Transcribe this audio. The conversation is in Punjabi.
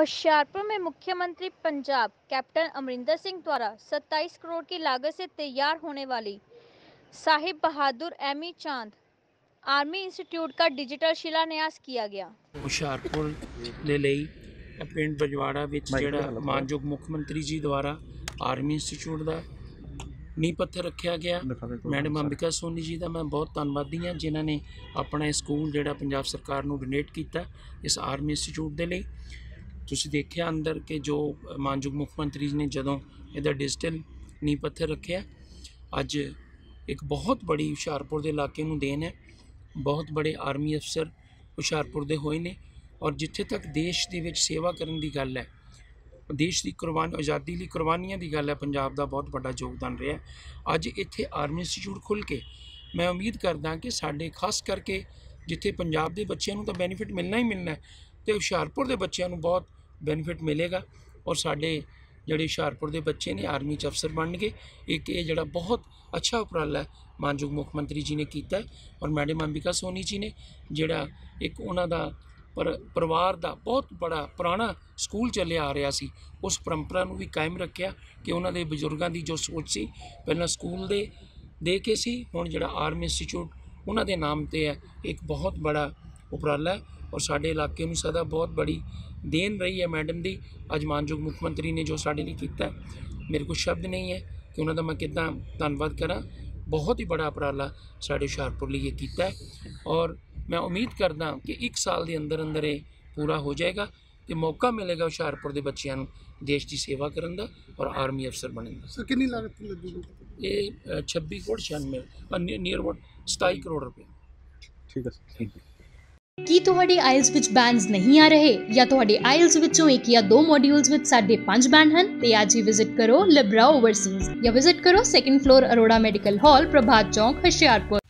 होशियारपुर में मुख्यमंत्री पंजाब कैप्टन अमरिंदर सिंह द्वारा 27 करोड़ की लागत से तैयार होने वाली साहिब बहादुर एमी चांद आर्मी इंस्टीट्यूट का डिजिटल शिलान्यास किया गया। ਹੁਸ਼ਿਆਰਪੁਰ ਦੇ ਲਈ ਪਿੰਡ ਬਜਵਾੜਾ ਵਿੱਚ ਜਿਹੜਾ ਮਾਨਯੋਗ ਮੁੱਖ ਮੰਤਰੀ ਜੀ ਦੁਆਰਾ ਆਰਮੀ ਇੰਸਟੀਚਿਊਟ ਦਾ ਨੀਂਹ ਪੱਥਰ ਰੱਖਿਆ ਗਿਆ। ਮੈਡਮ ਅੰਬਿਕਾ ਸੋਨੀ ਜੀ ਦਾ ਮੈਂ ਬਹੁਤ ਧੰਨਵਾਦੀ ਹਾਂ ਜਿਨ੍ਹਾਂ ਨੇ ਆਪਣਾ ਇਹ ਸਕੂਲ ਜਿਹੜਾ ਪੰਜਾਬ ਸਰਕਾਰ ਨੂੰ ਡੋਨੇਟ ਕੀਤਾ ਇਸ ਆਰਮੀ ਇੰਸਟੀਚਿਊਟ ਦੇ ਲਈ। ਤੁਸੀਂ ਦੇਖਿਆ ਅੰਦਰ ਕਿ ਜੋ ਮਾਨਯੋਗ ਮੁੱਖ ਮੰਤਰੀ ਜੀ ਨੇ ਜਦੋਂ ਇਹਦਾ ਡਿਜੀਟਲ ਨੀਂਹ ਪੱਥਰ ਰੱਖਿਆ, ਅੱਜ ਇੱਕ ਬਹੁਤ ਬੜੀ ਹੁਸ਼ਿਆਰਪੁਰ ਦੇ ਇਲਾਕੇ ਨੂੰ ਦੇਣ ਹੈ। ਬਹੁਤ ਬੜੇ ਆਰਮੀ ਅਫਸਰ ਹੁਸ਼ਿਆਰਪੁਰ ਦੇ ਹੋਏ ਨੇ ਔਰ ਜਿੱਥੇ ਤੱਕ ਦੇਸ਼ ਦੇ ਵਿੱਚ ਸੇਵਾ ਕਰਨ ਦੀ ਗੱਲ ਹੈ, ਦੇਸ਼ ਦੀ ਆਜ਼ਾਦੀ ਲਈ ਕੁਰਬਾਨੀਆਂ ਦੀ ਗੱਲ ਹੈ, ਪੰਜਾਬ ਦਾ ਬਹੁਤ ਵੱਡਾ ਯੋਗਦਾਨ ਰਿਹਾ। ਅੱਜ ਇੱਥੇ ਆਰਮੀ ਇੰਸਟੀਚਿਊਟ ਖੁੱਲ੍ਹ ਕੇ ਮੈਂ ਉਮੀਦ ਕਰਦਾ ਕਿ ਸਾਡੇ ਖਾਸ ਕਰਕੇ ਜਿੱਥੇ ਪੰਜਾਬ ਦੇ ਬੱਚਿਆਂ ਨੂੰ ਤਾਂ ਬੈਨੀਫਿਟ ਮਿਲਣਾ ਹੀ ਮਿਲਣਾ ਹੈ ਅਤੇ ਹੁਸ਼ਿਆਰਪੁਰ ਦੇ ਬੱਚਿਆਂ ਨੂੰ ਬਹੁਤ ਬੈਨੀਫਿਟ ਮਿਲੇਗਾ ਔਰ ਸਾਡੇ ਜਿਹੜੇ ਹੁਸ਼ਿਆਰਪੁਰ ਦੇ ਬੱਚੇ ਨੇ ਆਰਮੀ 'ਚ ਅਫਸਰ ਬਣਨਗੇ। ਇੱਕ ਇਹ ਜਿਹੜਾ ਬਹੁਤ ਅੱਛਾ ਉਪਰਾਲਾ ਹੈ ਮਾਨਯੋਗ ਮੁੱਖ ਮੰਤਰੀ ਜੀ ਨੇ ਕੀਤਾ ਔਰ ਮੈਡਮ ਅੰਬਿਕਾ ਸੋਨੀ ਜੀ ਨੇ ਜਿਹੜਾ ਇੱਕ ਉਹਨਾਂ ਦਾ ਪਰਿਵਾਰ ਦਾ ਬਹੁਤ ਬੜਾ ਪੁਰਾਣਾ ਸਕੂਲ ਚੱਲਿਆ ਆ ਰਿਹਾ ਸੀ, ਉਸ ਪਰੰਪਰਾ ਨੂੰ ਵੀ ਕਾਇਮ ਰੱਖਿਆ ਕਿ ਉਹਨਾਂ ਦੇ ਬਜ਼ੁਰਗਾਂ ਦੀ ਜੋ ਸੋਚ ਸੀ ਪਹਿਲਾਂ ਸਕੂਲ ਦੇ ਕੇ ਸੀ, ਹੁਣ ਜਿਹੜਾ ਆਰਮੀ ਇੰਸਟੀਚਿਊਟ ਉਹਨਾਂ ਦੇ ਨਾਮ 'ਤੇ ਹੈ। ਇੱਕ ਬਹੁਤ ਬੜਾ ਉਪਰਾਲਾ ਔਰ ਸਾਡੇ ਇਲਾਕੇ ਨੂੰ ਸਦਾ ਬਹੁਤ ਬੜੀ ਦੇਣ ਰਹੀ ਹੈ ਮੈਡਮ ਦੀ। ਅੱਜ ਮਾਨਯੋਗ ਮੁੱਖ ਮੰਤਰੀ ਨੇ ਜੋ ਸਾਡੇ ਲਈ ਕੀਤਾ, ਮੇਰੇ ਕੋਲ ਸ਼ਬਦ ਨਹੀਂ ਹੈ ਕਿ ਉਹਨਾਂ ਦਾ ਮੈਂ ਕਿੱਦਾਂ ਧੰਨਵਾਦ ਕਰਾਂ। ਬਹੁਤ ਹੀ ਬੜਾ ਉਪਰਾਲਾ ਸਾਡੇ ਹੁਸ਼ਿਆਰਪੁਰ ਲਈ ਇਹ ਕੀਤਾ ਔਰ ਮੈਂ ਉਮੀਦ ਕਰਦਾ ਕਿ 1 ਸਾਲ ਦੇ ਅੰਦਰ ਅੰਦਰ ਇਹ ਪੂਰਾ ਹੋ ਜਾਏਗਾ ਅਤੇ ਮੌਕਾ ਮਿਲੇਗਾ ਹੁਸ਼ਿਆਰਪੁਰ ਦੇ ਬੱਚਿਆਂ ਨੂੰ ਦੇਸ਼ ਦੀ ਸੇਵਾ ਕਰਨ ਦਾ ਔਰ ਆਰਮੀ ਅਫਸਰ ਬਣਨ ਦਾ। ਸਰ ਕਿੰਨੀ ਲਾਗਤ ਲੱਗੇਗੀ? ਇਹ 26 ਕਰੋੜ 96 ਨੀਅਰ ਅਬਾਊਟ 27 ਕਰੋੜ ਰੁਪਏ। ਠੀਕ ਹੈ ਸਰ, ਥੈਂਕ ਯੂ। ਕੀ ਤੁਹਾਡੇ ਆਇਲਸ ਵਿੱਚ ਬੈਂਡਸ ਨਹੀਂ ਆ ਰਹੇ ਜਾਂ ਤੁਹਾਡੇ ਆਇਲਸ ਵਿੱਚੋਂ 1 ਜਾਂ 2 ਮੋਡਿਊਲਸ ਵਿੱਚ 5.5 ਬੈਂਡ ਹਨ ਤੇ ਅੱਜ ਹੀ ਵਿਜ਼ਿਟ ਕਰੋ ਲਿਬਰਾ ਓਵਰਸੀਜ਼ ਜਾਂ ਵਿਜ਼ਿਟ ਕਰੋ 2nd floor Arora medical hall, Prabhat ਚੌਂਕ, ਹੁਸ਼ਿਆਰਪੁਰ।